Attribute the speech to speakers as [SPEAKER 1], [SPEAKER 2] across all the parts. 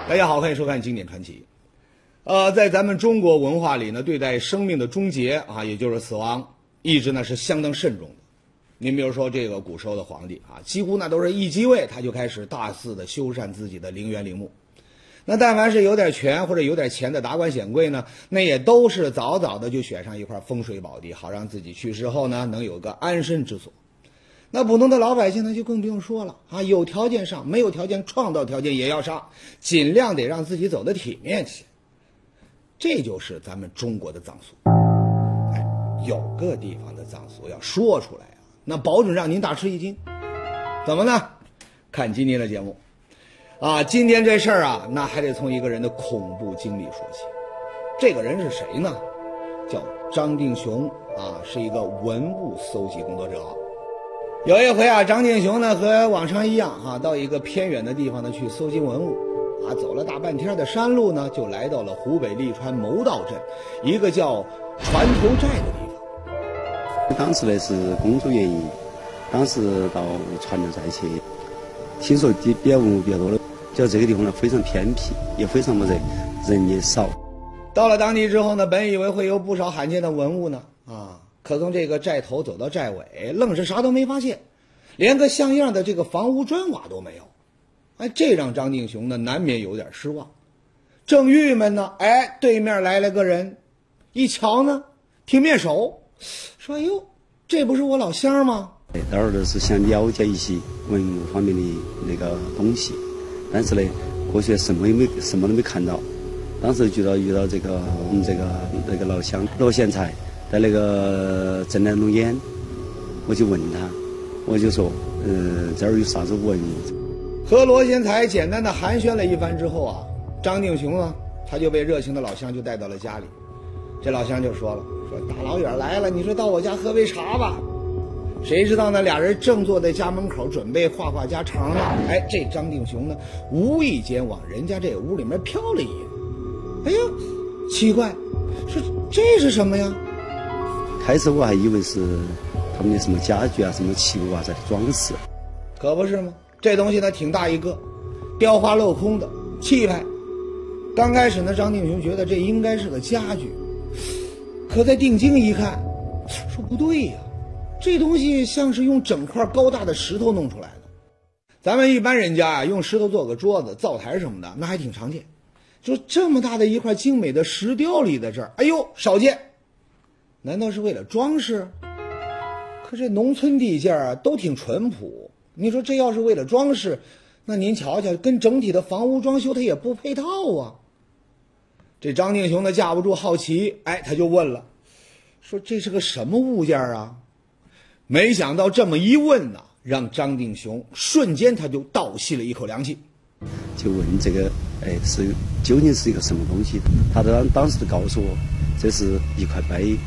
[SPEAKER 1] 大家好，欢迎收看经典传奇。在咱们中国文化里呢，对待生命的终结啊，也就是死亡，一直呢是相当慎重的。您比如说这个古时候的皇帝啊，几乎那都是一继位他就开始大肆的修缮自己的陵园陵墓。那但凡是有点权或者有点钱的达官显贵呢，那也都是早早的就选上一块风水宝地，好让自己去世后呢能有个安身之所。那普通的老百姓呢就更不用说了啊，有条件上，没有条件创造条件也要上，尽量得让自己走得体面些。这就是咱们中国的葬俗。哎，有个地方的葬俗要说出来啊，那保准让您大吃一惊。怎么呢？看今天的节目啊，今天这事儿啊，那还得从一个人的恐怖经历说起。这个人是谁呢？叫张定雄啊，是一个文物搜集工作者。有一回啊，张定雄呢和往常一样啊，到一个偏远的地方呢去搜集文物啊，走了大半天的山路呢，就来到了湖北利川牟道镇一个叫船头寨的地方。
[SPEAKER 2] 当时呢是工作原因，当时到船头寨去，听说比较文物比较多的，就这个地方呢非常偏僻，也非常的人也少。
[SPEAKER 1] 到了当地之后呢，本以为会有不少罕见的文物呢啊。可从这个寨头走到寨尾，愣是啥都没发现，连个像样的这个房屋砖瓦都没有。哎，这让张定雄呢难免有点失望。正郁闷呢，哎，对面来了个人，一瞧呢，挺面熟，说：“哎呦，这不是我老乡吗？”
[SPEAKER 2] 当然就是想了解一些文物方面的那个东西，但是呢，过去什么都没看到。当时遇到这个我们那个老乡罗贤才。在那个镇南龙眼，我就问他，我就说，这儿有啥子文物？
[SPEAKER 1] 和罗贤才简单的寒暄了一番之后啊，张定雄呢，他就被热情的老乡就带到了家里。这老乡就说了，说大老远来了，你说到我家喝杯茶吧。谁知道呢，俩人正坐在家门口准备话家常呢，哎，这张定雄呢，无意间往人家这屋里面瞟了一眼，哎呀，奇怪，说这是什么呀？
[SPEAKER 2] 开始我还以为是他们的什么家具啊、什么器物啊在装饰，
[SPEAKER 1] 可不是吗？这东西呢挺大一个，雕花镂空的，气派。刚开始呢，张定雄觉得这应该是个家具，可再定睛一看，说不对呀，这东西像是用整块高大的石头弄出来的。咱们一般人家啊，用石头做个桌子、灶台什么的，那还挺常见。就这么大的一块精美的石雕立在这儿，哎呦，少见。难道是为了装饰？可这农村地界啊都挺淳朴，你说这要是为了装饰，那您瞧瞧，跟整体的房屋装修它也不配套啊。这张定雄呢架不住好奇，哎，他就问了，说这是个什么物件啊？没想到这么一问呢，让张定雄瞬间他就倒吸了一口凉气，
[SPEAKER 2] 就问这个，哎，是究竟是一个什么东西？他当时就告诉我，这是一块碑。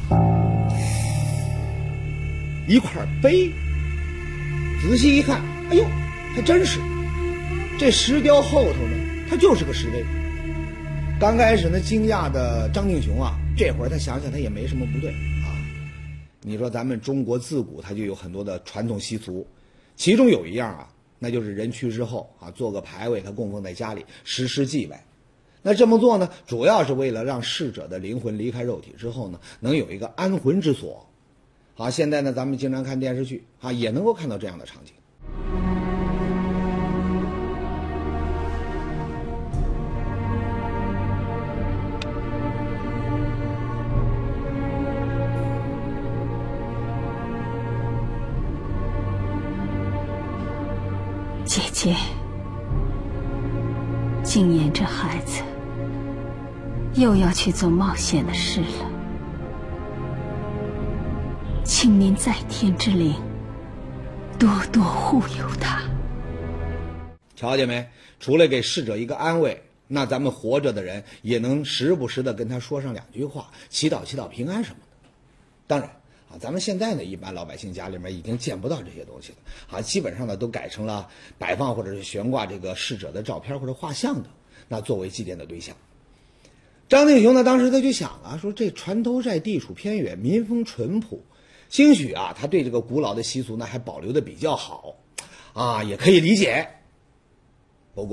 [SPEAKER 1] 一块碑，仔细一看，哎呦，还真是，这石雕后头呢，它就是个石碑。刚开始呢，惊讶的张定雄啊，这会儿他想想他也没什么不对啊。你说咱们中国自古它就有很多的传统习俗，其中有一样啊，那就是人去世后啊，做个牌位，他供奉在家里，实施祭拜。那这么做呢，主要是为了让逝者的灵魂离开肉体之后呢，能有一个安魂之所。好，现在呢，咱们经常看电视剧啊，也能够看到这样的场景。
[SPEAKER 3] 姐姐，今年这孩子又要去做冒险的事了。请您在天之灵多多护佑他。
[SPEAKER 1] 瞧见没？除了给逝者一个安慰，那咱们活着的人也能时不时的跟他说上两句话，祈祷平安什么的。当然啊，咱们现在呢，一般老百姓家里面已经见不到这些东西了啊，基本上呢都改成了摆放或者是悬挂这个逝者的照片或者画像的，那作为祭奠的对象。张定雄呢，当时他就想啊，说这船头寨地处偏远，民风淳朴，兴许啊，他对这个古老的习俗呢还保留的比较好，啊，也可以理解。不过呢，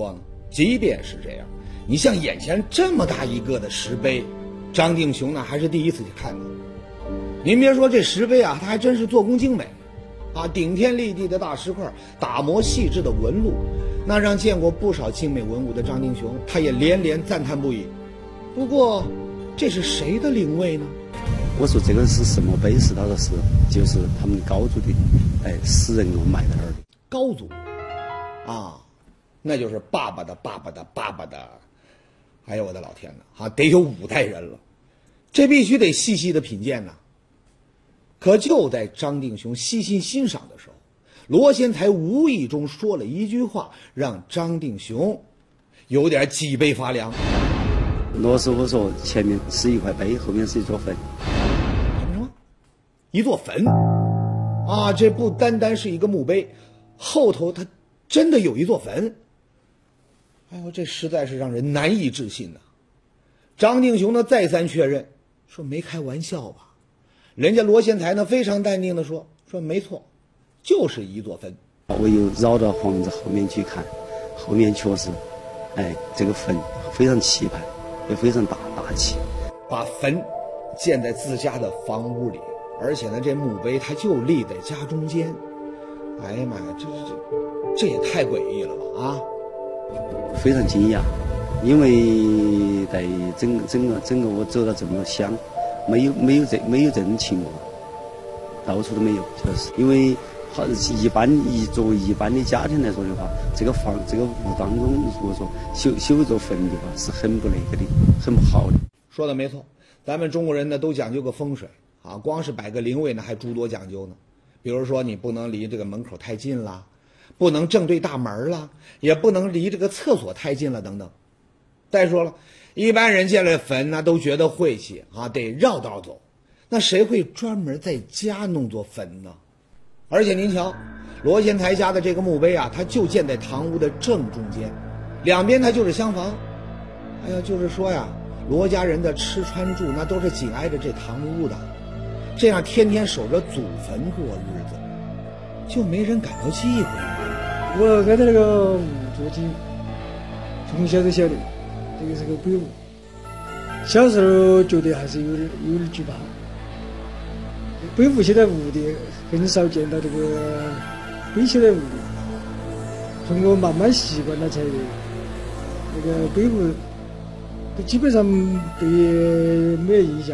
[SPEAKER 1] 即便是这样，你像眼前这么大一个的石碑，张定雄呢还是第一次去看到。您别说这石碑啊，它还真是做工精美，顶天立地的大石块，打磨细致的纹路，那让见过不少精美文物的张定雄，他也连连赞叹不已。不过，这是谁的灵位呢？
[SPEAKER 2] 我说这个是什么碑？是他说是，就是他们高祖的，死人给我埋在那儿的。
[SPEAKER 1] 高祖，那就是爸爸的爸爸的爸爸的，哎呦我的老天哪，得有5代人了，这必须得细细的品鉴呐。可就在张定雄细心欣赏的时候，罗先才无意中说了一句话，让张定雄有点脊背发凉。
[SPEAKER 2] 罗师傅说前面是一块碑，后面是一座坟。
[SPEAKER 1] 什么？一座坟？这不单单是一个墓碑，后头它真的有一座坟。哎呦，这实在是让人难以置信呐。张定雄呢再三确认，说没开玩笑吧？人家罗先才呢非常淡定的说没错，就是一座坟。
[SPEAKER 2] 我又绕到房子后面去看，后面确实，这个坟非常气派，也非常大气。
[SPEAKER 1] 把坟建在自家的房屋里，而且呢这墓碑它就立在家中间。哎呀妈呀，这也太诡异了吧
[SPEAKER 2] 非常惊讶，因为在整个我走到这么乡，没有这种情况，到处都没有，就是因为作为一般的家庭来说的话，这个屋当中如果说修一座坟的话，是很不那个的，很不好的。
[SPEAKER 1] 说的没错，咱们中国人呢都讲究个风水光是摆个灵位呢还诸多讲究呢。比如说你不能离这个门口太近啦，不能正对大门啦，也不能离这个厕所太近了等等。再说了，一般人见了坟呢都觉得晦气得绕道走，那谁会专门在家弄座坟呢？而且您瞧，罗先才家的这个墓碑它就建在堂屋的正中间，两边它就是厢房。就是说呀，罗家人的吃穿住那都是紧挨着这堂屋的，这样天天守着祖坟过日子，就没人感到忌讳。
[SPEAKER 4] 我挨着那个屋坐起，从小都晓得这个是个鬼屋，小时候觉得还是有点惧怕。鬼屋现在屋的很少见到这个鬼写在屋里，通过慢慢习惯了才那个鬼屋基本上对没有印象。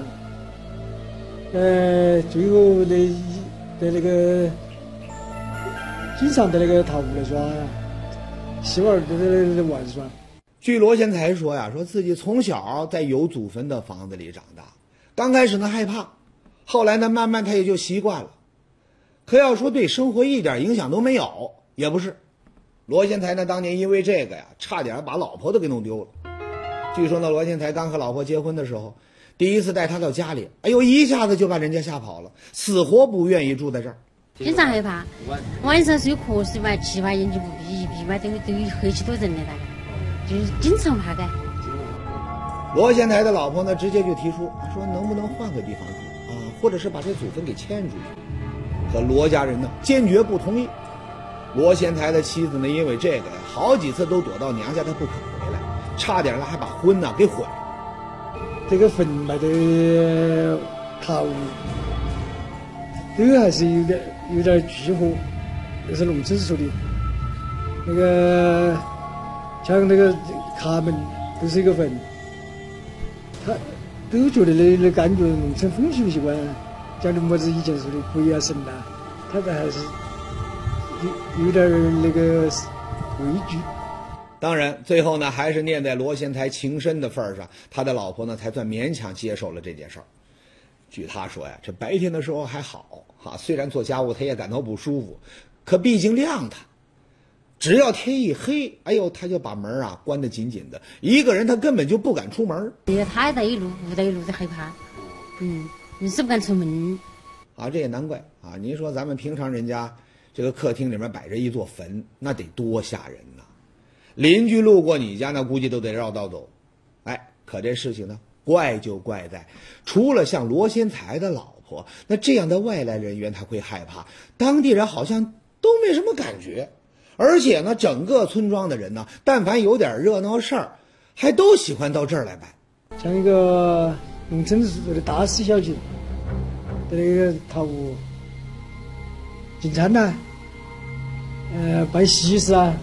[SPEAKER 4] 最后在那个经常在那个桃屋来耍，媳妇儿都在玩耍。
[SPEAKER 1] 据罗先才说呀，说自己从小在有祖坟的房子里长大，刚开始呢害怕，后来呢慢慢他也就习惯了。可要说对生活一点影响都没有，也不是。罗先才呢当年因为这个呀，差点把老婆都给弄丢了。据说呢，罗先才刚和老婆结婚的时候，第一次带她到家里，一下子就把人家吓跑了，死活不愿意住在这儿。
[SPEAKER 5] 经常害怕，晚上睡瞌睡嘛，起码眼睛不闭，一闭嘛都有黑气多人的，大概就是经常怕的。
[SPEAKER 1] 罗先才的老婆呢，直接就提出说能不能换个地方住或者是把这祖坟给迁出去。可罗家人呢坚决不同意。罗先才的妻子呢，因为这个呀，好几次都躲到娘家，她不肯回来，差点呢还把婚呢给毁了。
[SPEAKER 4] 这个坟埋的桃屋，这个还是有点巨火，那是农村说的。那个像那个卡门都是一个坟，他都觉得那感觉农村风俗习惯，讲的么子以前说的鬼啊神啊，他这还是有点那个畏惧。
[SPEAKER 1] 当然最后呢还是念在罗先才情深的份上，他的老婆呢才算勉强接受了这件事儿。据他说呀，这白天的时候还好虽然做家务他也感到不舒服，可毕竟亮堂，只要天一黑，他就把门关得紧紧的，一个人他根本就不敢出门。
[SPEAKER 5] 他带一路不带一路的害怕，你是不敢出门
[SPEAKER 1] 这也难怪您说咱们平常人家这个客厅里面摆着一座坟，那得多吓人呐！邻居路过你家那估计都得绕道走。可这事情呢怪就怪在，除了像罗先才的老婆，那这样的外来人员他会害怕，当地人好像都没什么感觉。 而且呢，整个村庄的人呢，但凡有点热闹事儿，还都喜欢到这儿来拜。
[SPEAKER 4] 像一个农村的大事小情，在那个桃屋进餐呐，办喜事啊，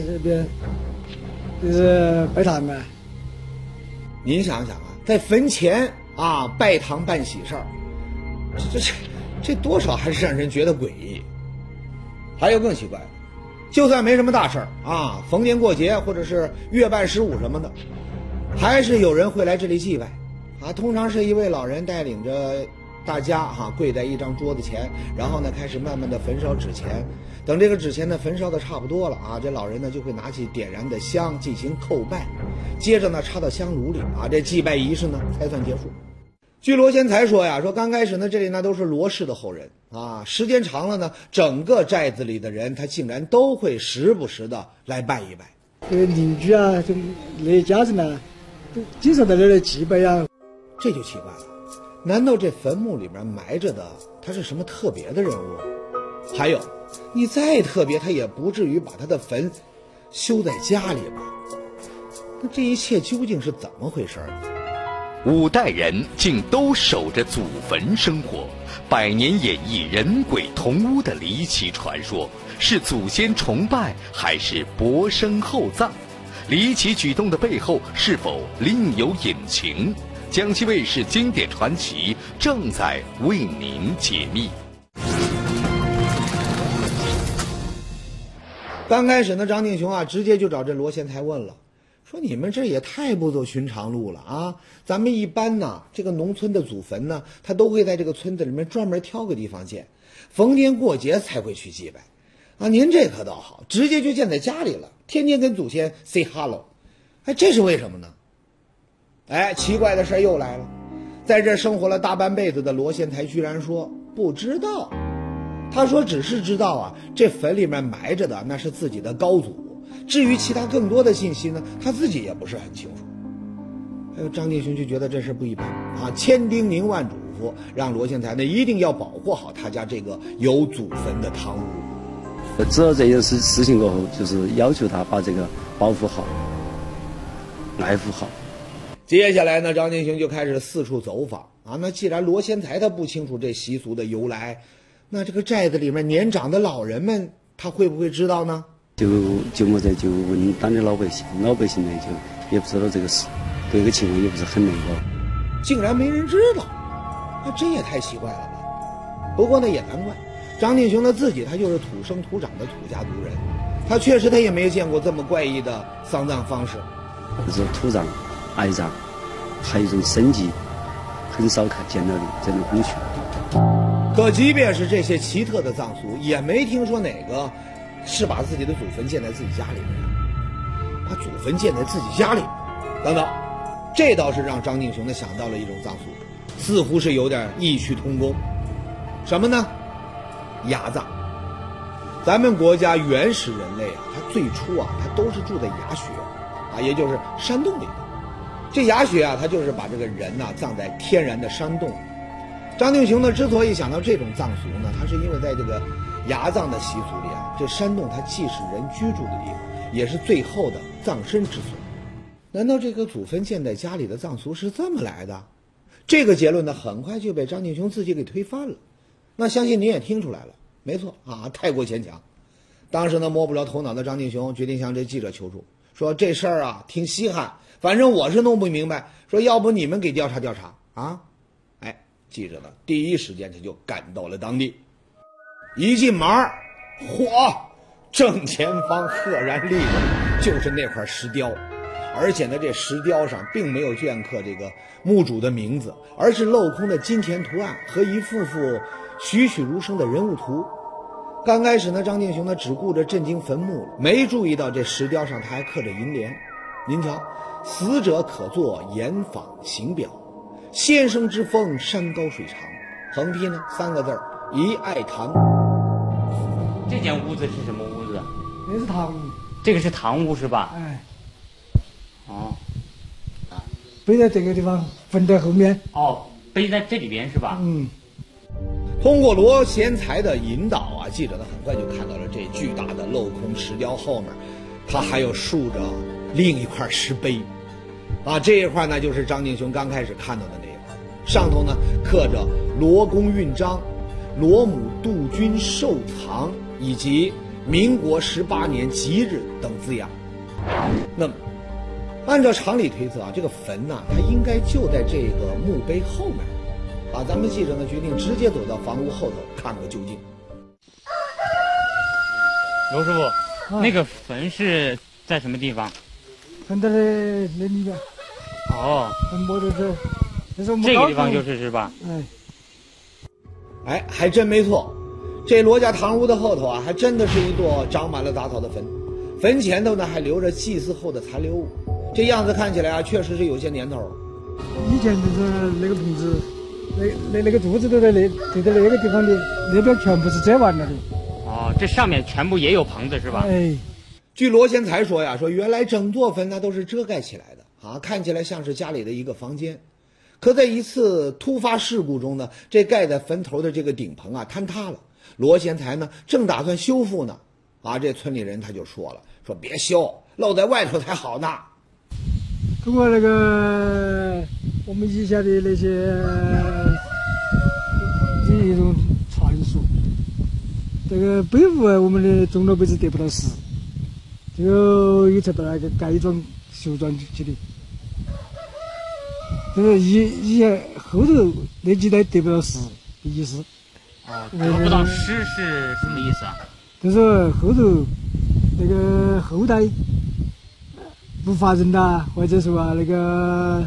[SPEAKER 4] 就是拜堂啊。
[SPEAKER 1] 您想想啊，在坟前啊拜堂办喜事儿，这多少还是让人觉得诡异。还有更奇怪的，就算没什么大事儿啊，逢年过节或者是月半15什么的，还是有人会来这里祭拜啊。通常是一位老人带领着大家跪在一张桌子前，然后呢开始慢慢的焚烧纸钱。等这个纸钱呢焚烧的差不多了啊，这老人呢就会拿起点燃的香进行叩拜，接着呢插到香炉里啊，这祭拜仪式呢才算结束。据罗先才说呀，说刚开始呢这里呢都是罗氏的后人啊，时间长了呢，整个寨子里的人他竟然都会时不时的来拜一拜。
[SPEAKER 4] 这个邻居啊，这那家人呢，都经常在这里祭拜呀。
[SPEAKER 1] 这就奇怪了，难道这坟墓里面埋着的他是什么特别的人物？还有，你再特别，他也不至于把他的坟修在家里吧？那这一切究竟是怎么回事呢
[SPEAKER 6] ？5代人竟都守着祖坟生活，百年演绎人鬼同屋的离奇传说，是祖先崇拜还是薄生厚葬？离奇举动的背后是否另有隐情？江西卫视经典传奇正在为您解密。
[SPEAKER 1] 刚开始呢，张定雄啊直接就找这罗先才问了，说你们这也太不走寻常路了啊！咱们一般呢，这个农村的祖坟呢，他都会在这个村子里面专门挑个地方建，逢年过节才会去祭拜啊。您这可倒好，直接就建在家里了，天天跟祖先 say hello， 哎，这是为什么呢？哎，奇怪的事又来了，在这生活了大半辈子的罗先才居然说不知道。他说只是知道啊，这坟里面埋着的那是自己的高祖，至于其他更多的信息呢，他自己也不是很清楚。还有张定雄就觉得这事不一般啊，千叮咛万嘱咐，让罗先才呢一定要保护好他家这个有祖坟的堂屋。
[SPEAKER 2] 知道这件事情过后，就是要求他把这个保护好、爱护好。
[SPEAKER 1] 接下来呢，张定雄就开始四处走访啊。那既然罗先才他不清楚这习俗的由来，那这个寨子里面年长的老人们，他会不会知道呢？
[SPEAKER 2] 就我在就问当地老百姓呢就也不知道这个事，对这个情况也不是很那个，
[SPEAKER 1] 竟然没人知道，那这也太奇怪了吧。不过呢也难怪，张定雄他自己他就是土生土长的土家族人，他确实他也没见过这么怪异的丧葬方式，
[SPEAKER 2] 就是土葬、哀葬，还有一种生祭，很少见到的这种工序。
[SPEAKER 1] 可即便是这些奇特的葬俗，也没听说哪个是把自己的祖坟建在自己家里面，把祖坟建在自己家里等等，这倒是让张定雄呢想到了一种葬俗，似乎是有点异曲同工。什么呢？崖葬。咱们国家原始人类啊，他最初啊，他都是住在崖穴啊，也就是山洞里的。这崖穴啊，他就是把这个人呐葬在天然的山洞里。张定雄呢，之所以想到这种葬俗呢，他是因为在这个崖葬的习俗里啊，这山洞它既是人居住的地方，也是最后的葬身之所。难道这个祖坟建在家里的葬俗是这么来的？这个结论呢，很快就被张定雄自己给推翻了。那相信您也听出来了，没错啊，太过牵强。当时呢，摸不着头脑的张定雄决定向这记者求助，说这事儿啊挺稀罕，反正我是弄不明白，说要不你们给调查调查啊。记者呢，第一时间他就赶到了当地，一进门，嚯，正前方赫然立着就是那块石雕，而且呢，这石雕上并没有镌刻这个墓主的名字，而是镂空的金钱图案和一幅幅栩栩如生的人物图。刚开始呢，张定雄呢只顾着震惊坟墓，没注意到这石雕上他还刻着楹联。您瞧，死者可作岩坊行表，先生之风山高水长，横批呢3个字一爱堂。
[SPEAKER 7] 这间屋子是什么屋子？
[SPEAKER 4] 那是堂屋。
[SPEAKER 7] 这个是堂屋是吧？
[SPEAKER 4] 哎。
[SPEAKER 7] 哦。
[SPEAKER 4] 背在这个地方，坟在后面。
[SPEAKER 7] 哦，背在这里边是吧？
[SPEAKER 4] 嗯。
[SPEAKER 1] 通过罗贤才的引导啊，记者呢很快就看到了这巨大的镂空石雕后面，它还有竖着另一块石碑，啊，这一块呢就是张敬雄刚开始看到的那一块，上头呢刻着罗公运章、罗母杜君寿藏以及民国18年吉日等字样。那么，按照常理推测啊，这个坟呢，它应该就在这个墓碑后面。啊，咱们记者呢决定直接走到房屋后头看个究竟。
[SPEAKER 7] 罗师傅，那个坟是在什么地方？
[SPEAKER 4] 坟在那里边。
[SPEAKER 7] 哦，
[SPEAKER 4] 坟墓在这，
[SPEAKER 7] 这个地方是吧？
[SPEAKER 1] 哎，还真没错，这罗家堂屋的后头啊，还真的是一座长满了杂草的坟，坟前头呢还留着祭祀后的残留物，这样子看起来啊，确实是有些年头了。
[SPEAKER 4] 以前就是那个棚子。那个柱子都在对在那个地方的，那边全部是遮完了的。
[SPEAKER 7] 哦，这上面全部也有棚子是吧？
[SPEAKER 4] 哎，
[SPEAKER 1] 据罗贤才说呀，说原来整座坟呢都是遮盖起来的啊，看起来像是家里的一个房间。可在一次突发事故中呢，这盖在坟头的这个顶棚啊坍塌了。罗贤才呢正打算修复呢，啊，这村里人他就说了，说别修，露在外头才好呢。
[SPEAKER 4] 通过那个我们以前的那些一种传说，这个北屋啊，我们的中老辈子得不到实，就有才把那个改装修装起的。这个以前后头那几代得不到实的意思。
[SPEAKER 7] 哦，得不到实是什么意思啊？
[SPEAKER 4] 就是后头那个后代不发人呐，或者说啊那个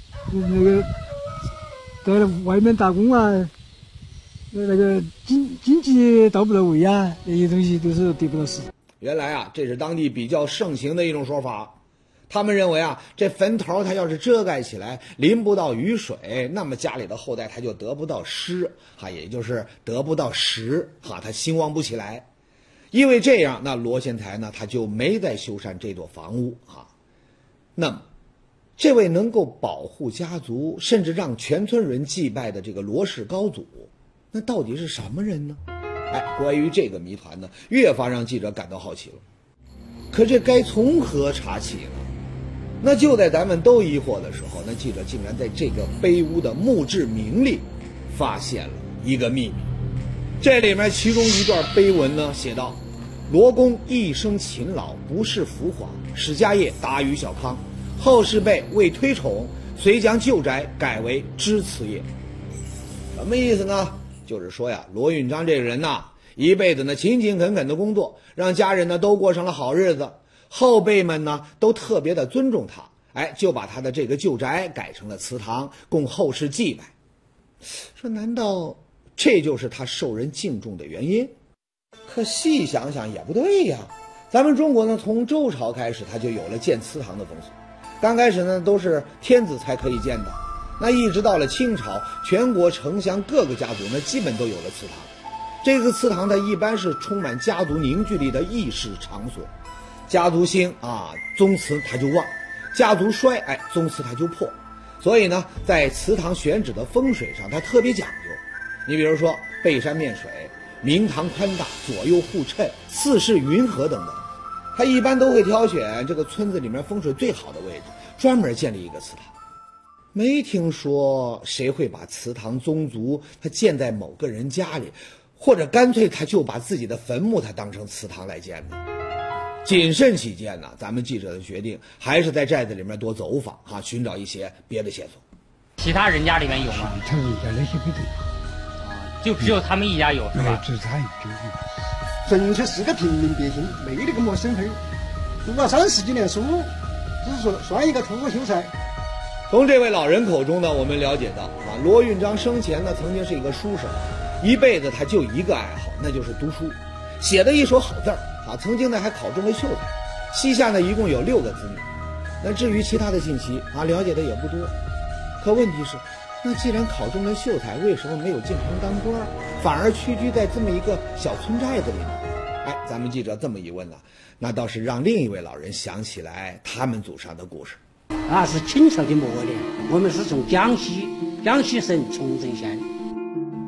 [SPEAKER 4] 在外面打工啊，那个经济到不到位啊，那些东西都是得不到实。
[SPEAKER 1] 原来啊，这是当地比较盛行的一种说法。他们认为啊，这坟头它要是遮盖起来，淋不到雨水，那么家里的后代他就得不到湿，也就是得不到食，他兴旺不起来。因为这样，那罗贤才呢，他就没再修缮这座房屋啊。那么，这位能够保护家族，甚至让全村人祭拜的这个罗氏高祖，那到底是什么人呢？关于这个谜团呢，越发让记者感到好奇了。可这该从何查起呢？那就在咱们都疑惑的时候，那记者竟然在这个碑屋的墓志铭里发现了一个秘密。这里面其中一段碑文呢写道：罗公一生勤劳，不仕浮华，使家业达于小康，后世辈为推崇，遂将旧宅改为支祠业。什么意思呢？就是说呀，罗运章这个人呐，一辈子呢勤勤恳恳的工作，让家人呢都过上了好日子，后辈们呢都特别的尊重他，就把他的这个旧宅改成了祠堂，供后世祭拜。说难道这就是他受人敬重的原因？可细想想也不对呀，咱们中国呢从周朝开始，它就有了建祠堂的风俗。刚开始呢都是天子才可以建的，那一直到了清朝，全国丞相各个家族呢基本都有了祠堂。这个祠堂它一般是充满家族凝聚力的议事场所。家族兴啊，宗祠它就旺；家族衰，宗祠它就破。所以呢，在祠堂选址的风水上，它特别讲究。你比如说背山面水、明堂宽大、左右互衬、四世云和等等，它一般都会挑选这个村子里面风水最好的位置，专门建立一个祠堂。没听说谁会把祠堂宗族它建在某个人家里，或者干脆他就把自己的坟墓它当成祠堂来建的。谨慎起见呢，咱们记者的决定还是在寨子里面多走访寻找一些别的线索。
[SPEAKER 7] 其他人家里面有吗？
[SPEAKER 8] 他们家那些不对，
[SPEAKER 7] 就只有他们一家有是吧？
[SPEAKER 8] 只他一家有。
[SPEAKER 9] 纯粹是个平民百姓，没那个么身份。读了30几年书，只是说算一个通过秀才。
[SPEAKER 1] 从这位老人口中呢，我们了解到罗运章生前呢曾经是一个书生，一辈子他就一个爱好，那就是读书，写的一手好字儿曾经呢还考中了秀才，膝下呢一共有6个子女。那至于其他的信息了解的也不多。可问题是，那既然考中了秀才，为什么没有进城当官，反而屈居在这么一个小村寨子里呢？咱们记者这么一问呢，那倒是让另一位老人想起来他们祖上的故事。
[SPEAKER 10] 那是清朝的末年，我们是从江西省崇正县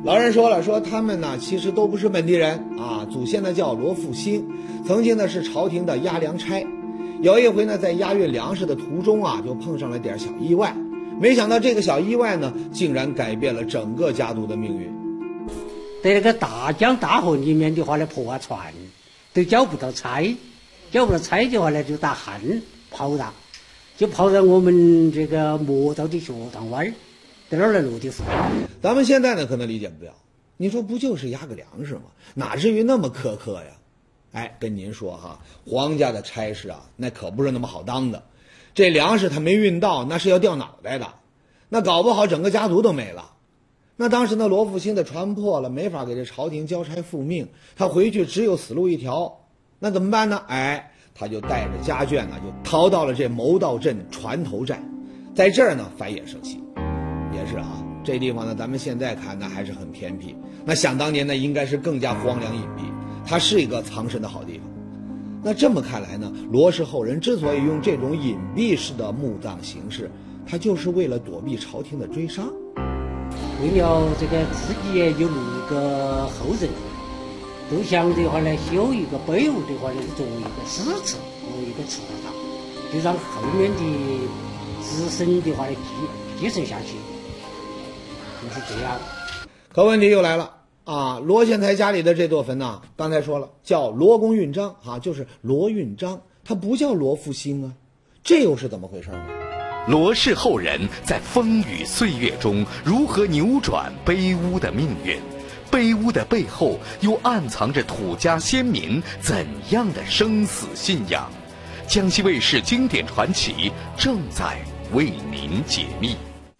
[SPEAKER 1] 老人说了，说他们呢其实都不是本地人啊，祖先呢叫罗复兴，曾经呢是朝廷的押粮差。有一回呢，在押运粮食的途中啊，就碰上了点小意外，没想到这个小意外呢，竟然改变了整个家族的命运。
[SPEAKER 10] 在那个大江大河里面的话呢，破船都交不到差，交不到差的话呢，就打旱跑到，就跑到我们这个磨道的学堂湾，在那儿来落的户。
[SPEAKER 1] 咱们现在呢可能理解不了，你说不就是押个粮食吗？哪至于那么苛刻呀？哎，跟您说哈，皇家的差事啊，那可不是那么好当的。这粮食他没运到，那是要掉脑袋的，那搞不好整个家族都没了。那当时呢，罗复兴的船破了，没法给这朝廷交差复命，他回去只有死路一条。那怎么办呢？哎，他就带着家眷呢，就逃到了这谋道镇船头寨，在这儿呢繁衍生息。也是啊，这地方呢，咱们现在看呢还是很偏僻，那想当年呢，应该是更加荒凉隐蔽，它是一个藏身的好地方。那这么看来呢，罗氏后人之所以用这种隐蔽式的墓葬形式，他就是为了躲避朝廷的追杀。
[SPEAKER 10] 为了这个自己也有6个后人，都想的话呢，修一个碑物的话呢，作为一个史册，作为一个祠堂，就让后面的子孙的话呢继承下去，就是这样。
[SPEAKER 1] 可问题又来了啊！罗贤才家里的这座坟呢，刚才说了叫罗公运章啊，就是罗运章，他不叫罗复兴啊，这又是怎么回事呢？
[SPEAKER 6] 罗氏后人在风雨岁月中如何扭转碑屋的命运？碑屋的背后又暗藏着土家先民怎样的生死信仰？江西卫视经典传奇正在为您解密。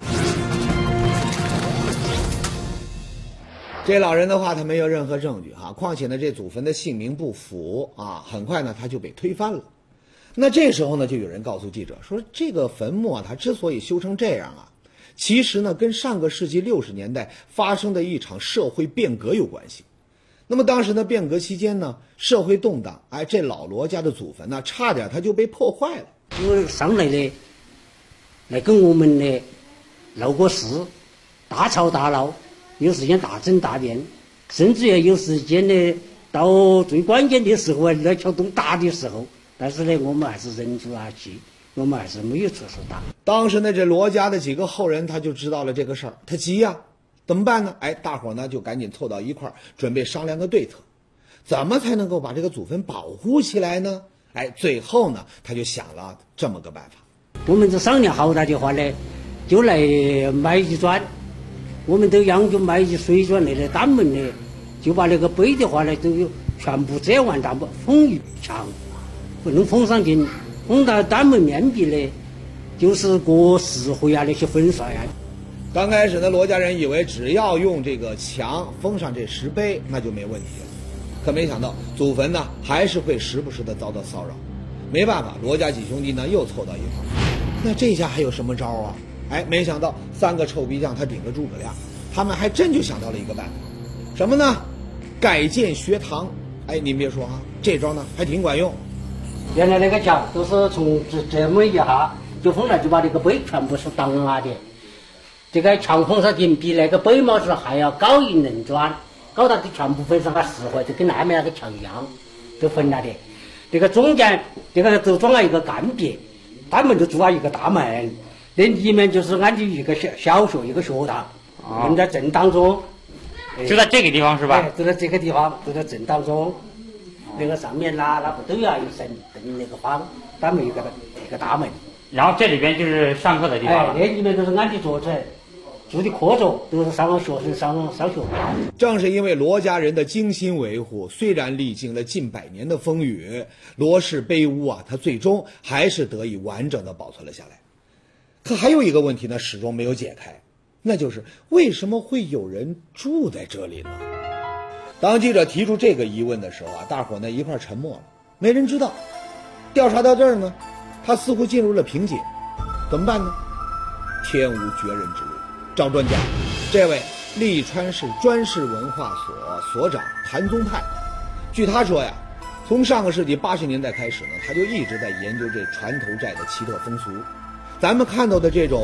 [SPEAKER 1] 这老人的话，他没有任何证据哈，况且呢，这祖坟的姓名不符啊，很快呢他就被推翻了。那这时候呢，就有人告诉记者说，这个坟墓啊，它之所以修成这样啊，其实呢跟上个世纪60年代发生的一场社会变革有关系。那么当时呢，变革期间呢，社会动荡，哎，这老罗家的祖坟呢，差点它就被破坏了。
[SPEAKER 10] 因为上来呢，来跟我们呢闹过事，大吵大闹，有时间大争大辩，甚至也有时间呢，到最关键的时候啊，来挑动打的时候。但是呢，我们还是忍住了气，我们还是没有出手打。
[SPEAKER 1] 当时呢，这罗家的几个后人他就知道了这个事儿，他急呀，怎么办呢？哎，大伙呢就赶紧凑到一块儿，准备商量个对策，怎么才能够把这个祖坟保护起来呢？哎，最后呢，他就想了这么个办法。
[SPEAKER 10] 我们这商量好了的话呢，就来买一砖，我们都央就买一水砖来的单门呢，就把那个碑的话呢，都有全部遮完大封一墙。不能封上去，封到单门面壁呢，就是过石灰啊那些粉刷呀。
[SPEAKER 1] 刚开始呢，罗家人以为只要用这个墙封上这石碑，那就没问题了。可没想到，祖坟呢还是会时不时的遭到骚扰。没办法，罗家几兄弟呢又凑到一块儿。那这下还有什么招啊？哎，没想到3个臭皮匠他顶着诸葛亮，他们还真就想到了一个办法，什么呢？改建学堂。哎，您别说啊，这招呢还挺管用。
[SPEAKER 10] 原来那个墙都是从这么一下就封了，就把那个碑全部是挡下的。这个墙封上去比那个碑帽子还要高1轮砖，高到的全部封上个石灰，就跟那面那个墙一样，都封了的。这个中间这个就装了一个干壁，单门就做了一个大门，那里面就是俺的一个小学一个学堂，我们在正当中。
[SPEAKER 7] 就在这个地方是吧？
[SPEAKER 10] 对，就在这个地方，就在正当中。那个上面那不都要有神灯那个方，单门一个大门。
[SPEAKER 7] 然后这里边就是上课的地方了。
[SPEAKER 10] 哎，那里面都是俺的桌子，住的课桌，都是上学生上学。
[SPEAKER 1] 正是因为罗家人的精心维护，虽然历经了近100年的风雨，罗氏碑屋啊，它最终还是得以完整的保存了下来。可还有一个问题呢，始终没有解开，那就是为什么会有人住在这里呢？当记者提出这个疑问的时候啊，大伙呢一块沉默了，没人知道。调查到这儿呢，他似乎进入了瓶颈，怎么办呢？天无绝人之路，找专家。这位利川市专事文化所所长谭宗泰，据他说呀，从上个世纪80年代开始呢，他就一直在研究这船头寨的奇特风俗。咱们看到的这种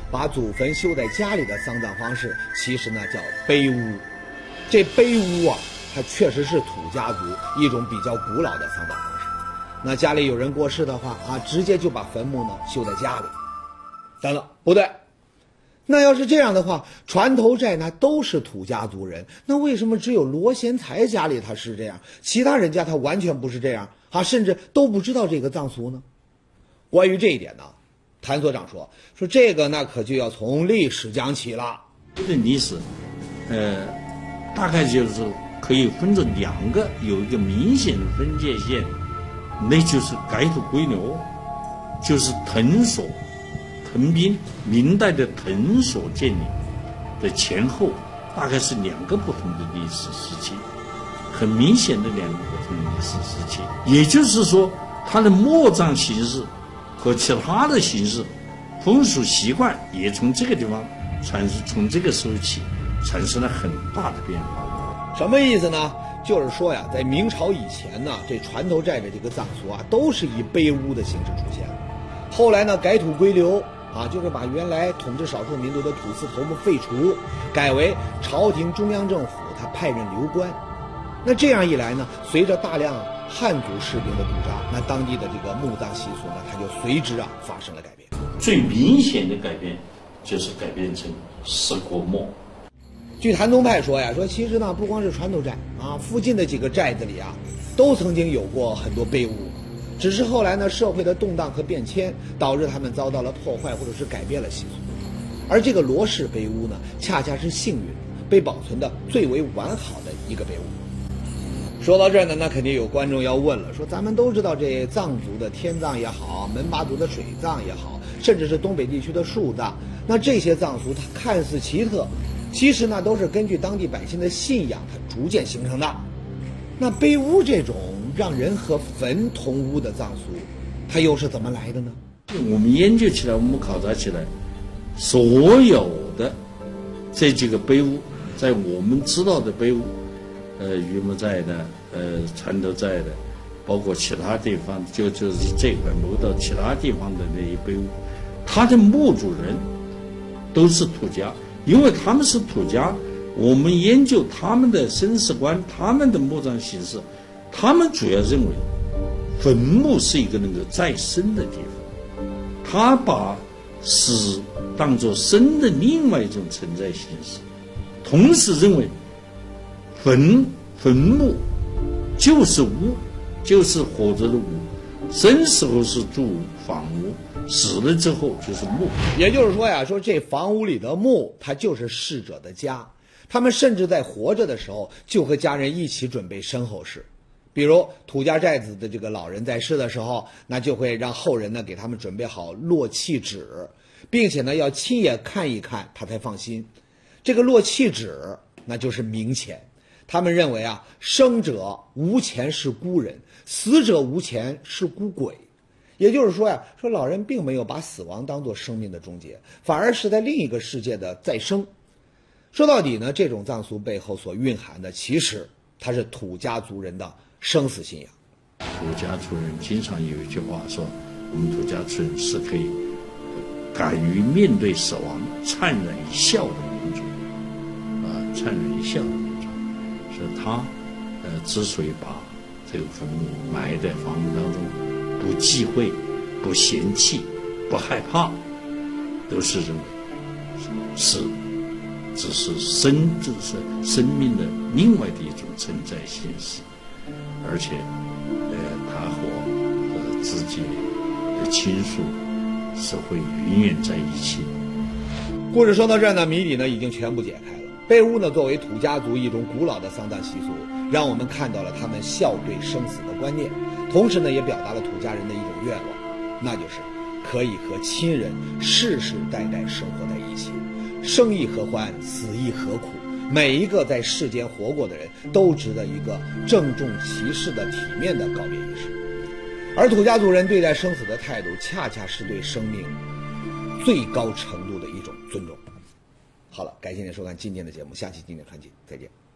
[SPEAKER 1] 把祖坟修在家里的丧葬方式，其实呢叫碑屋。这碑屋啊，它确实是土家族一种比较古老的丧葬方式。那家里有人过世的话啊，直接就把坟墓呢修在家里。等等，不对。那要是这样的话，船头寨那都是土家族人，那为什么只有罗贤才家里他是这样，其他人家他完全不是这样啊，甚至都不知道这个葬俗呢？关于这一点呢，谭所长说这个那可就要从历史讲起了。
[SPEAKER 11] 这个历史，大概就是可以分成两个，有一个明显的分界线，那就是改土归流，就是滕兵，明代的滕所建立的前后，大概是两个不同的历史时期，很明显的两个不同的历史时期。也就是说，它的墓葬形式和其他的形式、风俗习惯也从这个地方从这个时候起产生了很大的变化。
[SPEAKER 1] 什么意思呢？就是说呀，在明朝以前呢，这船头寨的这个葬俗啊，都是以碑屋的形式出现。后来呢，改土归流啊，就是把原来统治少数民族的土司头目废除，改为朝廷中央政府他派任流官。那这样一来呢，随着大量汉族士兵的驻扎，那当地的这个墓葬习俗呢，它就随之啊发生了改变。
[SPEAKER 11] 最明显的改变就是改变成石椁墓。
[SPEAKER 1] 据谭宗派说呀，其实呢，不光是船头寨啊，附近的几个寨子里啊，都曾经有过很多碑屋，只是后来呢，社会的动荡和变迁导致他们遭到了破坏或者是改变了习俗。而这个罗氏碑屋呢，恰恰是幸运被保存的最为完好的一个碑屋。说到这儿呢，那肯定有观众要问了，咱们都知道这藏族的天葬也好，门巴族的水葬也好，甚至是东北地区的树葬，那这些葬俗它看似奇特，其实呢都是根据当地百姓的信仰它逐渐形成的。那碑屋这种让人和坟同屋的葬俗，它又是怎么来的呢？
[SPEAKER 11] 我们研究起来，我们考察起来，所有的这几个碑屋，在我们知道的碑屋，榆木寨的，船头寨的，包括其他地方，就是这块挪到其他地方的那些碑屋，它的墓主人都是土家，因为他们是土家，我们研究他们的生死观，他们的墓葬形式，他们主要认为坟墓是一个能够再生的地方，他把死当作生的另外一种存在形式，同时认为坟墓就是屋，就是活着的屋，生时候是住房屋，死了之后就是墓。
[SPEAKER 1] 也就是说呀，这房屋里的墓，它就是逝者的家，他们甚至在活着的时候就和家人一起准备身后事。比如土家寨子的这个老人在世的时候，那就会让后人呢给他们准备好落气纸，并且呢要亲眼看一看他才放心。这个落气纸那就是冥钱，他们认为啊，生者无钱是孤人，死者无钱是孤鬼。也就是说呀，老人并没有把死亡当作生命的终结，反而是在另一个世界的再生。说到底呢，这种葬俗背后所蕴含的，其实它是土家族人的生死信仰。
[SPEAKER 11] 土家族人经常有一句话说，我们土家族人是可以敢于面对死亡灿然一笑的民族灿然一笑的民族。所以他之所以把这个坟墓埋在房屋当中，不忌讳，不嫌弃，不害怕，都是认为是只是生命的另外的一种存在形式，而且他和自己的亲属是会永远在一起。
[SPEAKER 1] 故事说到这儿呢，谜底呢已经全部解开了。碑屋呢作为土家族一种古老的丧葬习俗，让我们看到了他们笑对生死的观念，同时呢也表达了土家人的一种愿望，那就是可以和亲人世世代代生活在一起，生亦何欢，死亦何苦。每一个在世间活过的人都值得一个郑重其事的体面的告别仪式。而土家族人对待生死的态度，恰恰是对生命最高程度的一种尊重。好了，感谢您收看今天的节目，下期经典传奇再见。